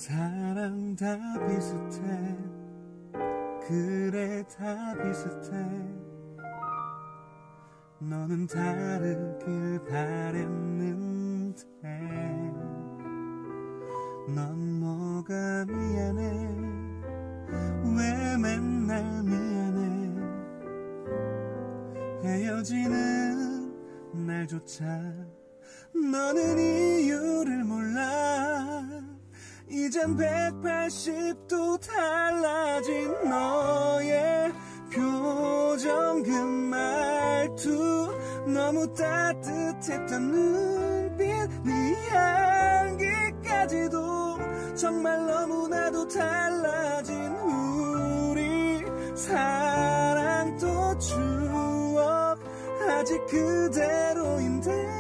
사랑 다 비슷해. 그래 다 비슷해. 너는 다르길 바랬는데 넌 뭐가 미안해. 왜 맨날 미안해. 헤어지는 날조차 너는 이유를 몰라. 이젠 180도 달라진 너의 표정 그 말투 너무 따뜻했던 눈빛 네 향기까지도 정말 너무나도 달라진 우리 사랑 또 추억 아직 그대로인데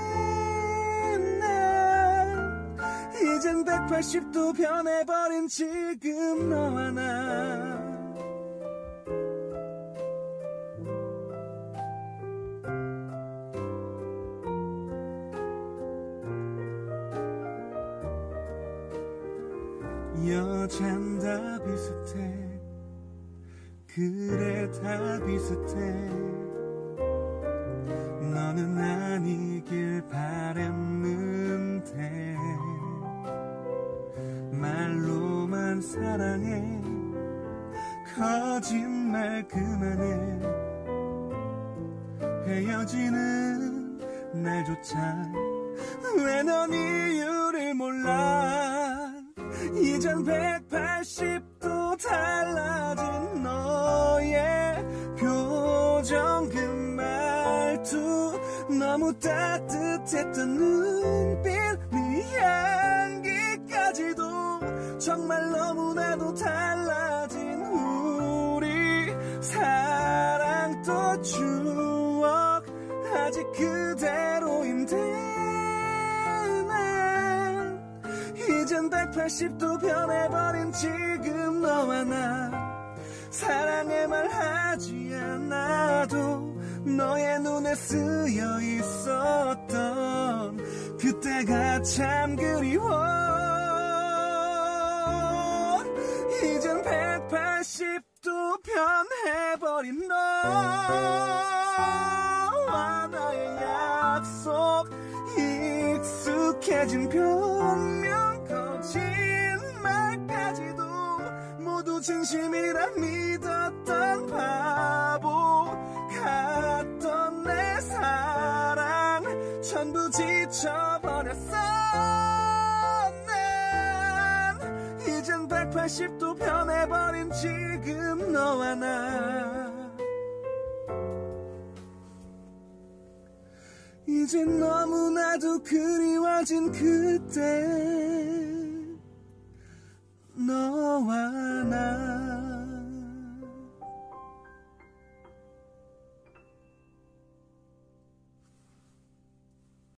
이젠 180도 변해버린 지금 너와 나. 여잔 다 비슷해. 그래 다 비슷해. 너는 아니길 바랬는데 말로만 사랑해. 거짓말 그만해. 헤어지는 날조차 왜 넌 이유를 몰라. 이젠 180도 달라진 너의 표정 그 말투 너무 따뜻했던 눈빛 네 향기까지도 정말 너무나도 달라진 우리 사랑 또 추억 아직 그대로인데 이젠 180도 변해버린 지금 너와 나. 사랑의 말 하지 않아도 너의 눈에 쓰여 있었던 그때가 참 그리워. 이젠 180도 변해버린 너와 나의 약속 익숙해진 변명 거짓말까지도 모두 진심이라 믿었던 바보 같던 내 사랑 전부 지쳐버렸어. 난 이젠 180도 변해버린 지금 너와 나. 이젠 너무나도 그리워진 그때 너와 나.